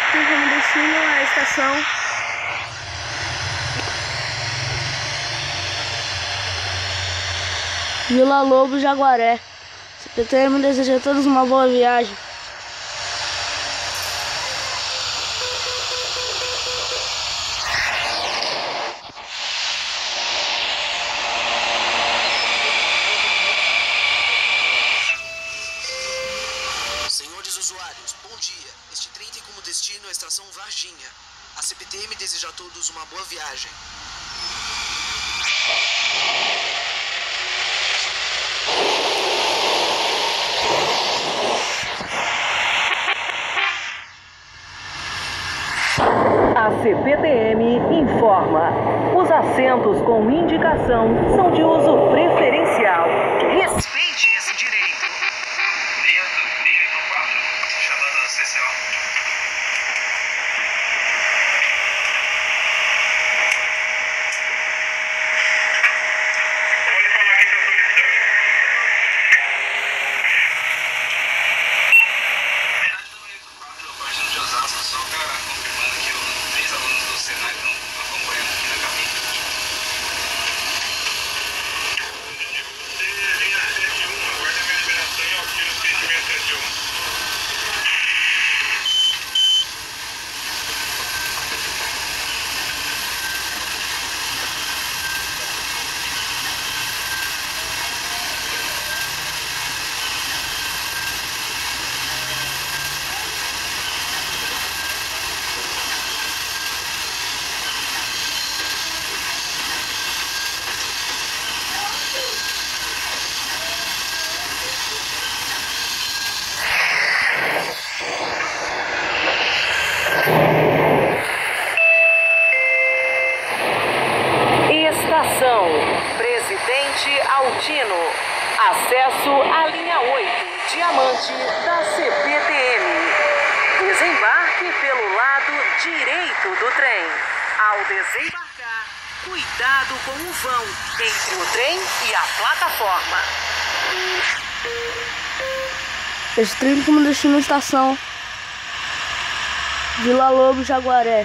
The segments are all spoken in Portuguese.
tem como destino a estação Vila Lobo, Jaguaré. CPTM deseja a todos uma boa viagem. Senhores usuários, bom dia. Este trem tem como destino a estação Varginha. A CPTM deseja a todos uma boa viagem. A CPTM informa: os assentos com indicação são de uso preferencial. Respeite esse direito. Nível 4, chamada CCO. Pode falar que está solicitando. Partindo de Osasco, só para confirmando que os 3 alunos do Senai estão acompanhando aqui na cabine. Linha 71, aguarda minha liberação e auxílio 671. Estação Presidente Altino. Acesso à linha 8, Diamante da CPTM. Desembarque pelo lado direito do trem. Ao desembarcar, cuidado com o vão entre o trem e a plataforma. Este trem tem como destino a estação Vila Lobo, Jaguaré.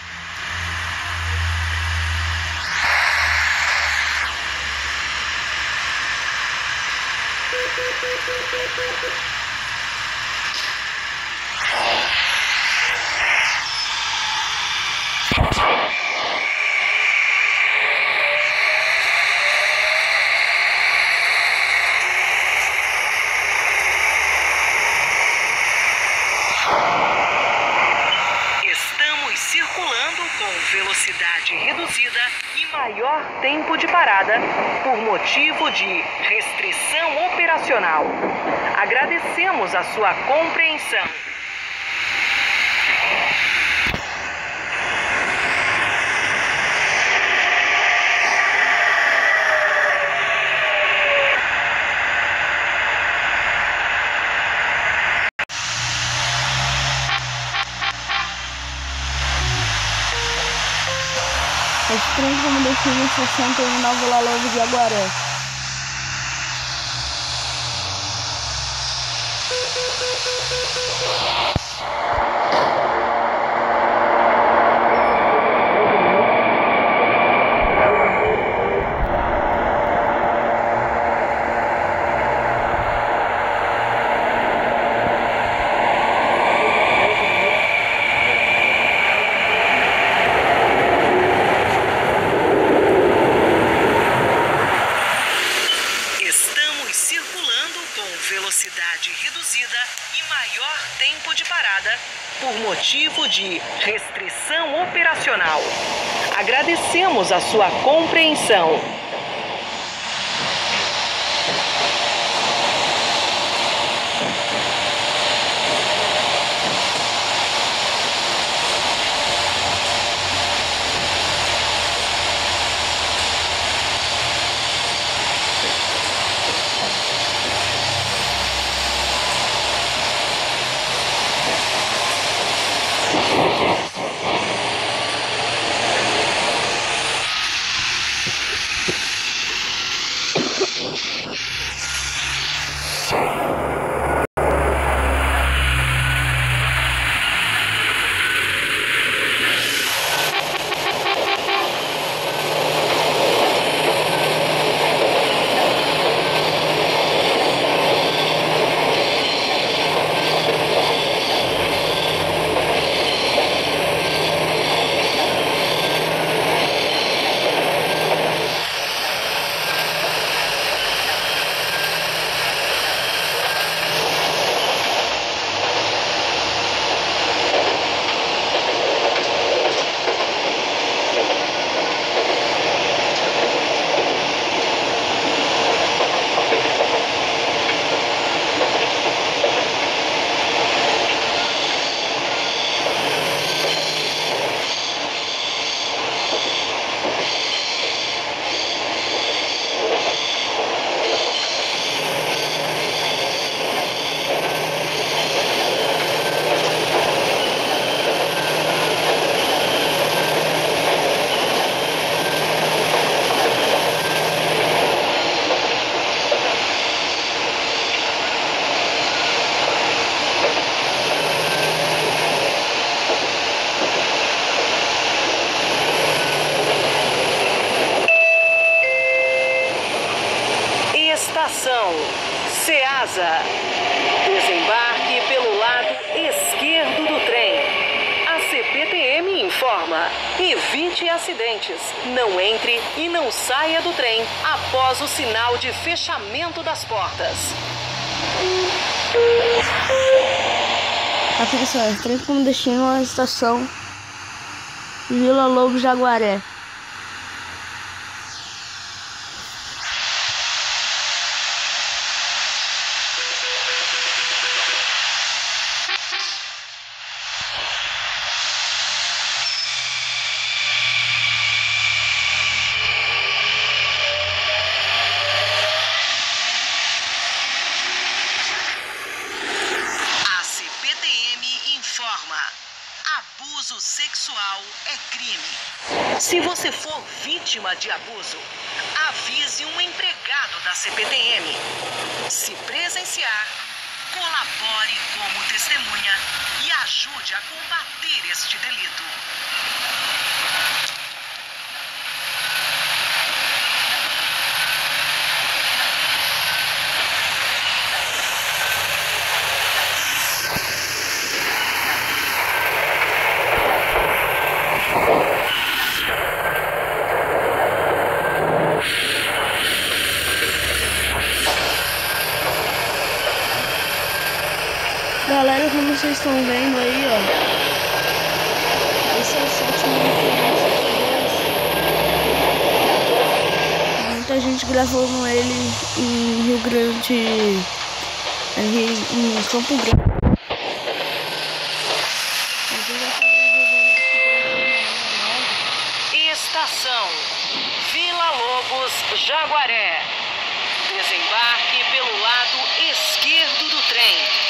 Estamos circulando com velocidade reduzida e maior tempo de parada por motivo de restrição operacional. Agradecemos a sua compreensão. Este trem tem como destino a estação Terminal Vila Lobo, Jaguaré. Velocidade reduzida e maior tempo de parada por motivo de restrição operacional. Agradecemos a sua compreensão. Ceasa. Desembarque pelo lado esquerdo do trem. A CPTM informa: evite acidentes. Não entre e não saia do trem após o sinal de fechamento das portas. Atenção, trem com destino à estação Vila Lobos Jaguaré. Abuso sexual é crime. Se você for vítima de abuso, avise um empregado da CPTM. Se presenciar, colabore como testemunha e ajude a combater este delito. Galera, como vocês estão vendo aí, ó, esse é o sétimo episódio. Muita gente gravou com ele em Rio Grande, em Campo Grande. Estação Vila Lobos Jaguaré. Desembarque pelo lado esquerdo do trem.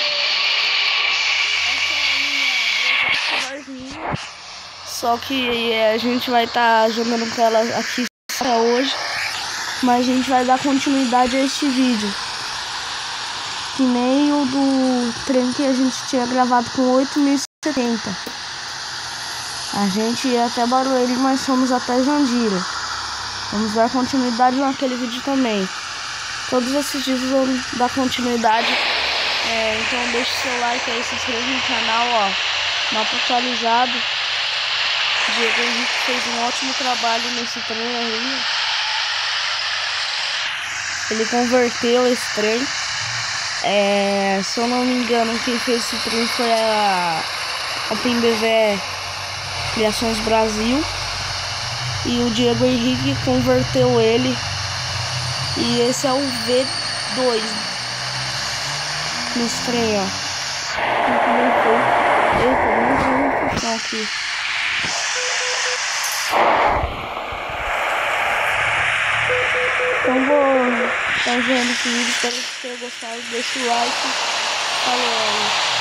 Só que a gente vai estar jogando com ela aqui hoje, mas a gente vai dar continuidade a este vídeo, que nem o do trem que a gente tinha gravado com 8070. A gente ia até Barueri, mas fomos até Jandira. Vamos dar continuidade naquele vídeo também. Todos esses vídeos vão dar continuidade. Então deixe seu like aí, se inscreva no canal, ó. Mapa atualizado. Diego Henrique fez um ótimo trabalho nesse trem aí. Ele converteu esse trem. Se eu não me engano, quem fez esse trem foi a OpenBV Criações Brasil. E o Diego Henrique converteu ele. E esse é o V2 nesse trem, ó. Muito bem feito. Eita, vamos puxar aqui. Então vou estar vendo esse vídeo, espero que tenha gostado, deixa o like, falou aí.